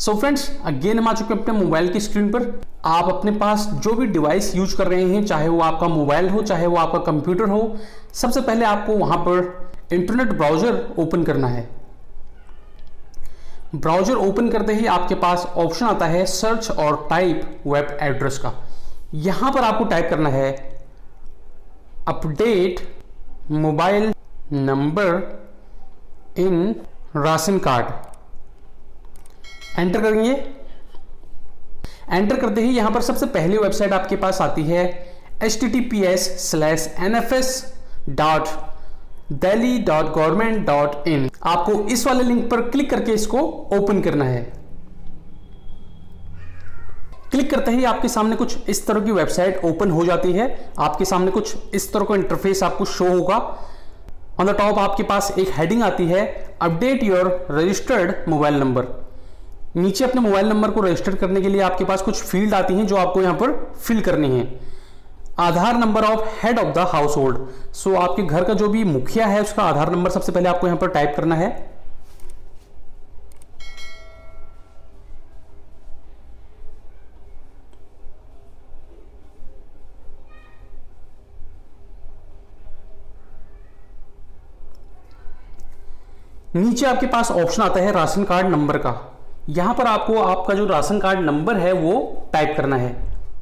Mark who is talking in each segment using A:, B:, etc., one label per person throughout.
A: So friends, again हम आ चुके हैं अपने मोबाइल की स्क्रीन पर। आप अपने पास जो भी डिवाइस यूज कर रहे हैं, चाहे वो आपका मोबाइल हो, चाहे वो आपका कंप्यूटर हो, सबसे पहले आपको वहां पर इंटरनेट ब्राउजर ओपन करना है। ब्राउजर ओपन करते ही आपके पास ऑप्शन आता है सर्च और टाइप वेब एड्रेस का। यहां पर आपको टाइप करना है update mobile number in ration card. Enter करेंगे। एंटर करते ही यहां पर सबसे पहली वेबसाइट आपके पास आती है https:/nfs.delhi.government.in। आपको इस वाले लिंक पर क्लिक करके इसको ओपन करना है। क्लिक करते ही आपके सामने कुछ इस तरह की वेबसाइट ओपन हो जाती है। आपके सामने कुछ इस तरह का इंटरफेस आपको शो होगा। ऑन द टॉप आपके पास एक हेडिंग आती है update your registered mobile number. नीचे अपने मोबाइल नंबर को रजिस्टर करने के लिए आपके पास कुछ फील्ड आती हैं जो आपको यहां पर फिल करनी है। Aadhaar number of head of the house hold. So आपके घर का जो भी मुखिया है उसका आधार नंबर सबसे पहले आपको यहां पर टाइप करना है। नीचे आपके पास ऑप्शन आता है राशन कार्ड नंबर का। यहां पर आपको आपका जो राशन कार्ड नंबर है वो टाइप करना है।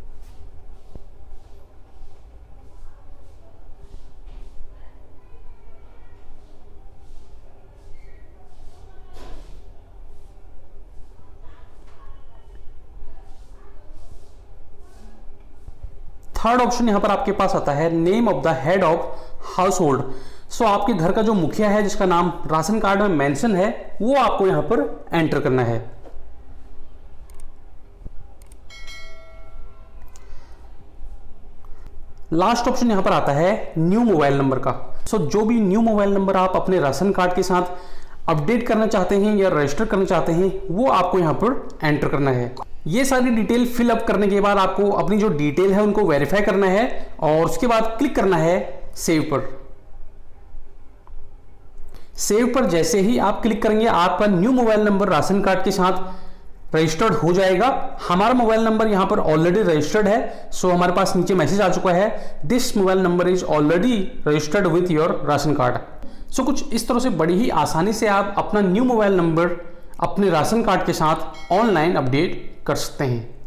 A: थर्ड ऑप्शन यहां पर आपके पास आता है name of the head of house hold. So आपके घर का जो मुखिया है जिसका नाम राशन कार्ड में मेंशन है वो आपको यहां पर एंटर करना है। लास्ट ऑप्शन यहां पर आता है न्यू मोबाइल नंबर का। सो जो भी न्यू मोबाइल नंबर आप अपने राशन कार्ड के साथ अपडेट करना चाहते हैं या रजिस्टर करना चाहते हैं वो आपको यहां पर एंटर करना है। ये सारी डिटेल फिलअप करने के बाद आपको अपनी जो डिटेल है उनको वेरीफाई करना है और उसके बाद क्लिक करना है सेव पर। सेव पर जैसे ही आप क्लिक करेंगे आपका new mobile number ration card के साथ रजिस्टर्ड हो जाएगा। हमारा मोबाइल नंबर यहां पर ऑलरेडी रजिस्टर्ड है। सो हमारे पास नीचे मैसेज आ चुका है this mobile number is already registered with your ration card. So कुछ इस तरह से बड़ी ही आसानी से आप अपना न्यू मोबाइल नंबर अपने राशन कार्ड के साथ ऑनलाइन अपडेट कर सकते हैं।